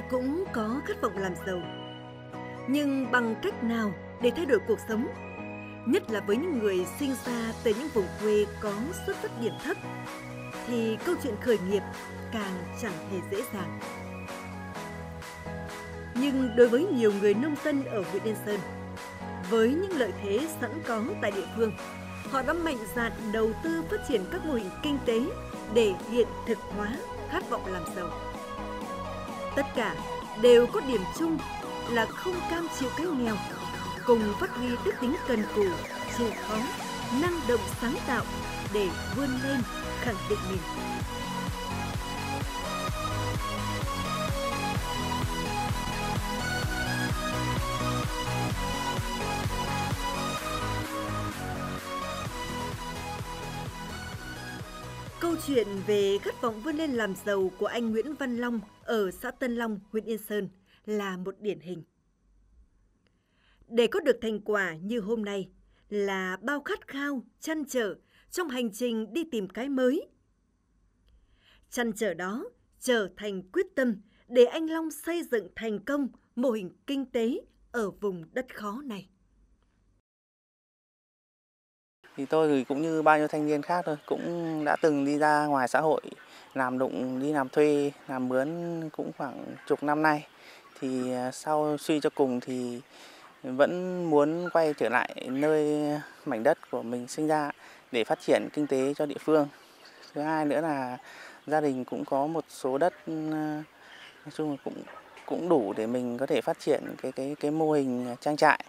ai cũng có khát vọng làm giàu. Nhưng bằng cách nào để thay đổi cuộc sống? Nhất là với những người sinh ra từ những vùng quê có xuất phát điểm thấp, thì câu chuyện khởi nghiệp càng chẳng hề dễ dàng. Nhưng đối với nhiều người nông dân ở huyện Yên Sơn, với những lợi thế sẵn có tại địa phương, họ đã mạnh dạn đầu tư phát triển các mô hình kinh tế để hiện thực hóa khát vọng làm giàu. Tất cả đều có điểm chung là không cam chịu cái nghèo, cùng phát huy đức tính cần cù, chịu khó, năng động sáng tạo để vươn lên, khẳng định mình. Câu chuyện về khát vọng vươn lên làm giàu của anh Nguyễn Văn Long ở xã Tân Long, huyện Yên Sơn là một điển hình. Để có được thành quả như hôm nay là bao khát khao, trăn trở trong hành trình đi tìm cái mới. Trăn trở đó trở thành quyết tâm để anh Long xây dựng thành công mô hình kinh tế ở vùng đất khó này. Thì tôi thì cũng như bao nhiêu thanh niên khác thôi, cũng đã từng đi ra ngoài xã hội làm đụng, đi làm thuê, làm mướn cũng khoảng chục năm nay. Thì sau suy cho cùng thì vẫn muốn quay trở lại nơi mảnh đất của mình sinh ra để phát triển kinh tế cho địa phương. Thứ hai nữa là gia đình cũng có một số đất, nói chung là cũng đủ để mình có thể phát triển cái mô hình trang trại.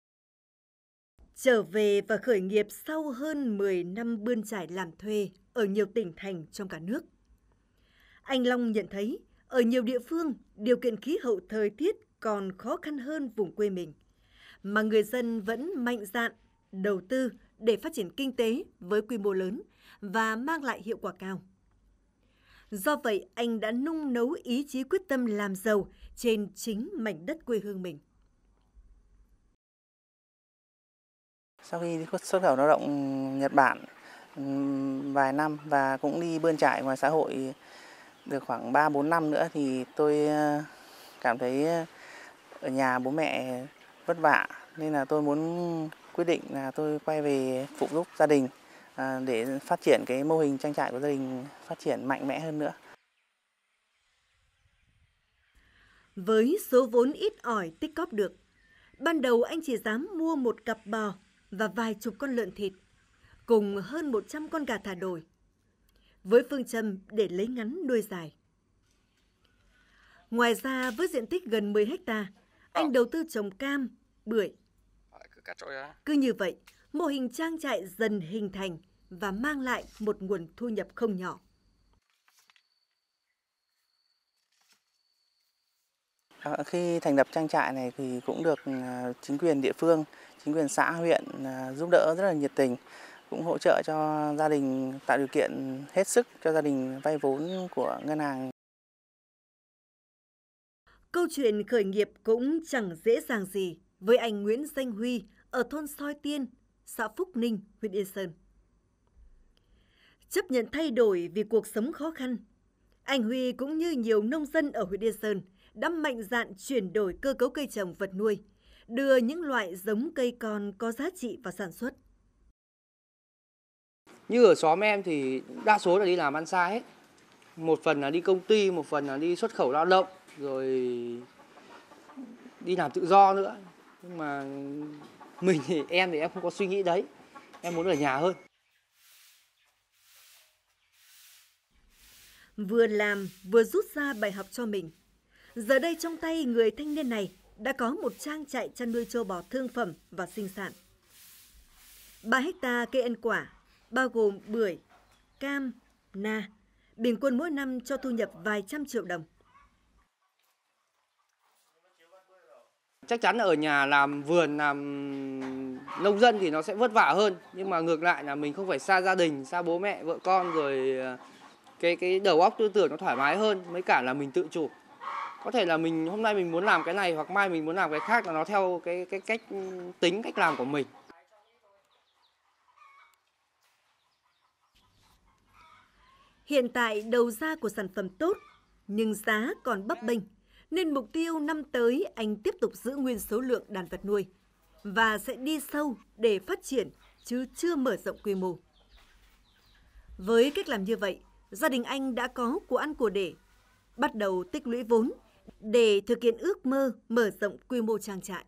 Trở về và khởi nghiệp sau hơn 10 năm bươn trải làm thuê ở nhiều tỉnh thành trong cả nước. Anh Long nhận thấy ở nhiều địa phương điều kiện khí hậu thời tiết còn khó khăn hơn vùng quê mình, mà người dân vẫn mạnh dạn đầu tư để phát triển kinh tế với quy mô lớn và mang lại hiệu quả cao. Do vậy, anh đã nung nấu ý chí quyết tâm làm giàu trên chính mảnh đất quê hương mình. Sau khi đi xuất khẩu lao động Nhật Bản vài năm và cũng đi bươn trải ngoài xã hội được khoảng 3-4 năm nữa thì tôi cảm thấy ở nhà bố mẹ vất vả nên là tôi muốn quyết định là tôi quay về phụ giúp gia đình để phát triển cái mô hình trang trại của gia đình phát triển mạnh mẽ hơn nữa. Với số vốn ít ỏi tích cóp được, ban đầu anh chỉ dám mua một cặp bò và vài chục con lợn thịt, cùng hơn 100 con gà thả đồi, với phương châm để lấy ngắn nuôi dài. Ngoài ra, với diện tích gần 10 ha, anh đầu tư trồng cam, bưởi. Cứ như vậy, mô hình trang trại dần hình thành và mang lại một nguồn thu nhập không nhỏ. Khi thành lập trang trại này thì cũng được chính quyền địa phương, chính quyền xã, huyện giúp đỡ rất là nhiệt tình, cũng hỗ trợ cho gia đình, tạo điều kiện hết sức cho gia đình vay vốn của ngân hàng. Câu chuyện khởi nghiệp cũng chẳng dễ dàng gì với anh Nguyễn Danh Huy ở thôn Soi Tiên, xã Phúc Ninh, huyện Yên Sơn. Chấp nhận thay đổi vì cuộc sống khó khăn, anh Huy cũng như nhiều nông dân ở huyện Yên Sơn đã mạnh dạn chuyển đổi cơ cấu cây trồng vật nuôi, đưa những loại giống cây con có giá trị vào sản xuất. Như ở xóm em thì đa số là đi làm ăn xa hết. Một phần là đi công ty, một phần là đi xuất khẩu lao động, rồi đi làm tự do nữa. Nhưng mà mình thì em không có suy nghĩ đấy. Em muốn ở nhà hơn. Vừa làm vừa rút ra bài học cho mình. Giờ đây trong tay người thanh niên này đã có một trang trại chăn nuôi trâu bò thương phẩm và sinh sản. 3 hecta cây ăn quả, bao gồm bưởi, cam, na, bình quân mỗi năm cho thu nhập vài trăm triệu đồng. Chắc chắn là ở nhà làm vườn, làm nông dân thì nó sẽ vất vả hơn. Nhưng mà ngược lại là mình không phải xa gia đình, xa bố mẹ, vợ con, rồi cái đầu óc tư tưởng nó thoải mái hơn. Mấy cả là mình tự chủ. Có thể là hôm nay mình muốn làm cái này hoặc mai mình muốn làm cái khác, là nó theo cái cách tính, cách làm của mình. Hiện tại đầu ra của sản phẩm tốt, nhưng giá còn bấp bênh, nên mục tiêu năm tới anh tiếp tục giữ nguyên số lượng đàn vật nuôi và sẽ đi sâu để phát triển chứ chưa mở rộng quy mô. Với cách làm như vậy, gia đình anh đã có của ăn của để, bắt đầu tích lũy vốn để thực hiện ước mơ mở rộng quy mô trang trại.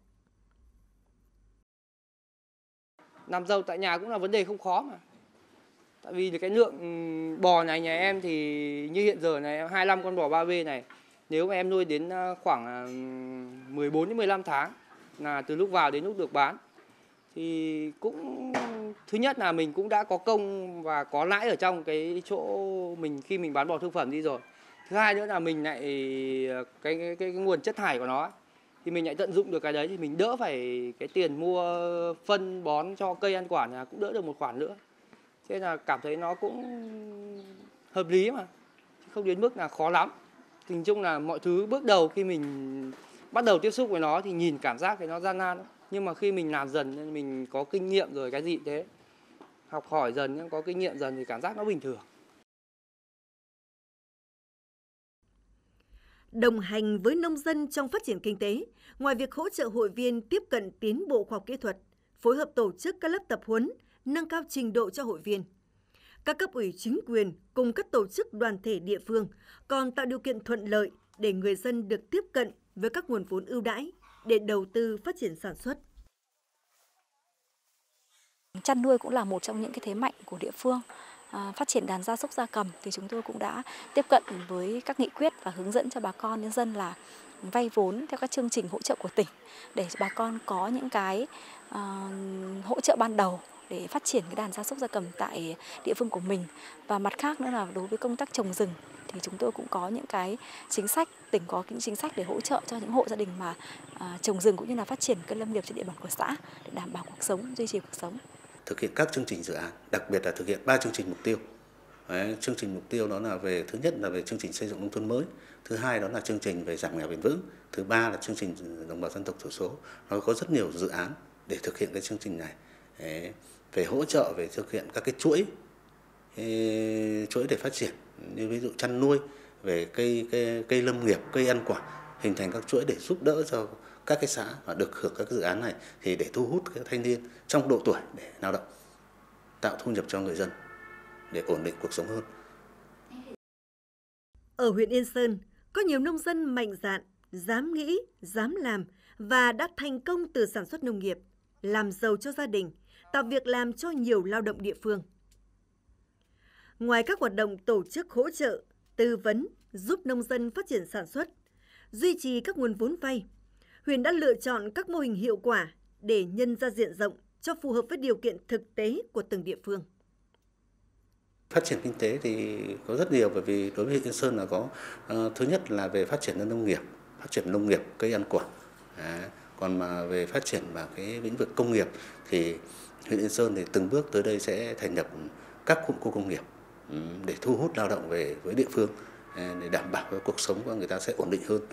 Làm giàu tại nhà cũng là vấn đề không khó mà. Tại vì cái lượng bò này nhà em thì như hiện giờ này 25 con bò 3B này, nếu mà em nuôi đến khoảng 14 đến 15 tháng là từ lúc vào đến lúc được bán thì cũng thứ nhất là mình cũng đã có công và có lãi ở trong cái chỗ mình khi mình bán bò thương phẩm đi rồi. Thứ hai nữa là mình lại cái nguồn chất thải của nó thì mình lại tận dụng được cái đấy thì mình đỡ phải cái tiền mua phân bón cho cây ăn quả là cũng đỡ được một khoản nữa. Thế là cảm thấy nó cũng hợp lý mà, không đến mức là khó lắm. Nhìn chung là mọi thứ bước đầu khi mình bắt đầu tiếp xúc với nó thì nhìn cảm giác thấy nó gian nan. Nhưng mà khi mình làm dần nên mình có kinh nghiệm rồi, cái gì thế. Học hỏi dần, có kinh nghiệm dần thì cảm giác nó bình thường. Đồng hành với nông dân trong phát triển kinh tế, ngoài việc hỗ trợ hội viên tiếp cận tiến bộ khoa học kỹ thuật, phối hợp tổ chức các lớp tập huấn, nâng cao trình độ cho hội viên, các cấp ủy chính quyền cùng các tổ chức đoàn thể địa phương còn tạo điều kiện thuận lợi để người dân được tiếp cận với các nguồn vốn ưu đãi để đầu tư phát triển sản xuất. Chăn nuôi cũng là một trong những cái thế mạnh của địa phương. Phát triển đàn gia súc gia cầm thì chúng tôi cũng đã tiếp cận với các nghị quyết và hướng dẫn cho bà con nhân dân là vay vốn theo các chương trình hỗ trợ của tỉnh để bà con có những cái hỗ trợ ban đầu để phát triển cái đàn gia súc gia cầm tại địa phương của mình. Và mặt khác nữa là đối với công tác trồng rừng thì chúng tôi cũng có những cái chính sách, tỉnh có những chính sách để hỗ trợ cho những hộ gia đình mà trồng rừng cũng như là phát triển cây lâm nghiệp trên địa bàn của xã để đảm bảo cuộc sống, duy trì cuộc sống. Thực hiện các chương trình dự án, đặc biệt là thực hiện 3 chương trình mục tiêu. Đấy, chương trình mục tiêu đó là về thứ nhất là về chương trình xây dựng nông thôn mới, thứ hai đó là chương trình về giảm nghèo bền vững, thứ ba là chương trình đồng bào dân tộc thiểu số. Nó có rất nhiều dự án để thực hiện cái chương trình này. Đấy, về hỗ trợ về thực hiện các cái chuỗi để phát triển, như ví dụ chăn nuôi, về cây lâm nghiệp, cây ăn quả, hình thành các chuỗi để giúp đỡ cho các cái xã và được hưởng các dự án này thì để thu hút các thanh niên trong độ tuổi để lao động, tạo thu nhập cho người dân để ổn định cuộc sống hơn. Ở huyện Yên Sơn, có nhiều nông dân mạnh dạn, dám nghĩ, dám làm và đã thành công từ sản xuất nông nghiệp, làm giàu cho gia đình, tạo việc làm cho nhiều lao động địa phương. Ngoài các hoạt động tổ chức hỗ trợ, tư vấn, giúp nông dân phát triển sản xuất, duy trì các nguồn vốn vay, huyện đã lựa chọn các mô hình hiệu quả để nhân ra diện rộng cho phù hợp với điều kiện thực tế của từng địa phương. Phát triển kinh tế thì có rất nhiều, bởi vì đối với huyện Yên Sơn là có thứ nhất là về phát triển nông nghiệp, cây ăn quả. Còn mà về phát triển vào cái lĩnh vực công nghiệp thì huyện Yên Sơn thì từng bước tới đây sẽ thành lập các cụm khu công nghiệp để thu hút lao động về với địa phương, để đảm bảo cuộc sống của người ta sẽ ổn định hơn.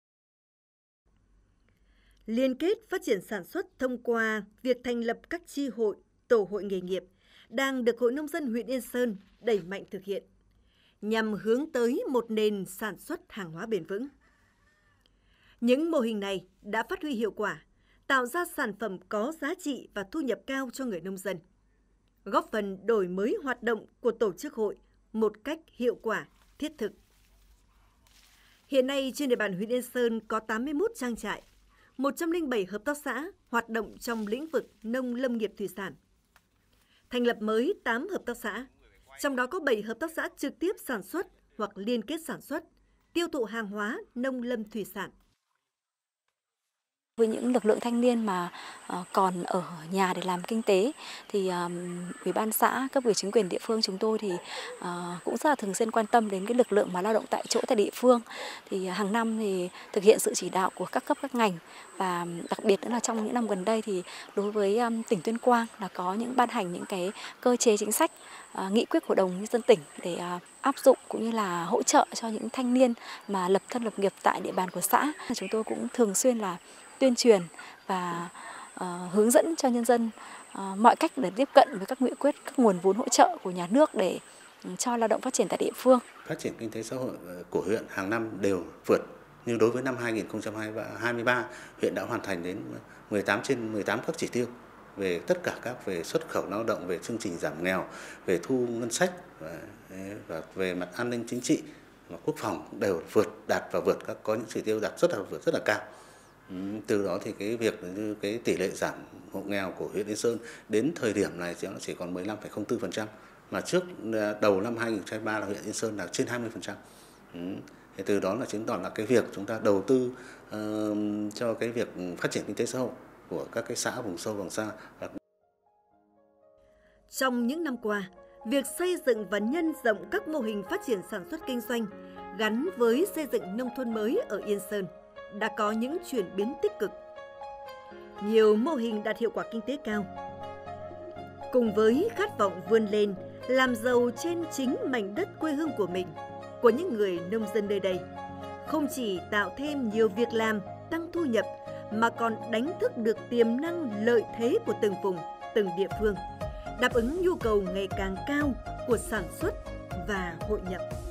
Liên kết phát triển sản xuất thông qua việc thành lập các chi hội, tổ hội nghề nghiệp đang được Hội Nông dân huyện Yên Sơn đẩy mạnh thực hiện, nhằm hướng tới một nền sản xuất hàng hóa bền vững. Những mô hình này đã phát huy hiệu quả, tạo ra sản phẩm có giá trị và thu nhập cao cho người nông dân, góp phần đổi mới hoạt động của tổ chức hội một cách hiệu quả, thiết thực. Hiện nay trên địa bàn huyện Yên Sơn có 81 trang trại, 107 hợp tác xã hoạt động trong lĩnh vực nông lâm nghiệp thủy sản. Thành lập mới 8 hợp tác xã, trong đó có 7 hợp tác xã trực tiếp sản xuất hoặc liên kết sản xuất, tiêu thụ hàng hóa nông lâm thủy sản. Với những lực lượng thanh niên mà còn ở nhà để làm kinh tế thì Ủy ban xã, cấp ủy chính quyền địa phương chúng tôi thì cũng rất là thường xuyên quan tâm đến cái lực lượng mà lao động tại chỗ tại địa phương. Thì hàng năm thì thực hiện sự chỉ đạo của các cấp các ngành, và đặc biệt nữa là trong những năm gần đây thì đối với tỉnh Tuyên Quang là có những ban hành những cái cơ chế chính sách, nghị quyết của Hội đồng nhân dân tỉnh để áp dụng cũng như là hỗ trợ cho những thanh niên mà lập thân lập nghiệp tại địa bàn của xã. Chúng tôi cũng thường xuyên là tuyên truyền và hướng dẫn cho nhân dân mọi cách để tiếp cận với các nghị quyết, các nguồn vốn hỗ trợ của nhà nước để cho lao động phát triển tại địa phương. Phát triển kinh tế xã hội của huyện hàng năm đều vượt Nhưng đối với năm 2023, huyện đã hoàn thành đến 18 trên 18 các chỉ tiêu về tất cả các về xuất khẩu lao động, về chương trình giảm nghèo, về thu ngân sách và về mặt an ninh chính trị và quốc phòng đều đạt và vượt có những chỉ tiêu đạt rất là cao. Từ đó thì cái việc như cái tỷ lệ giảm hộ nghèo của huyện Yên Sơn đến thời điểm này chỉ còn 15,04%, mà trước đầu năm 2023 là huyện Yên Sơn là trên 20%. Thì từ đó là chứng tỏ là cái việc chúng ta đầu tư cho cái việc phát triển kinh tế xã hội của các cái xã vùng sâu vùng xa. Trong những năm qua, việc xây dựng và nhân rộng các mô hình phát triển sản xuất kinh doanh gắn với xây dựng nông thôn mới ở Yên Sơn đã có những chuyển biến tích cực. Nhiều mô hình đạt hiệu quả kinh tế cao. Cùng với khát vọng vươn lên, làm giàu trên chính mảnh đất quê hương của mình, của những người nông dân nơi đây, không chỉ tạo thêm nhiều việc làm, tăng thu nhập, mà còn đánh thức được tiềm năng lợi thế của từng vùng, từng địa phương, đáp ứng nhu cầu ngày càng cao của sản xuất và hội nhập.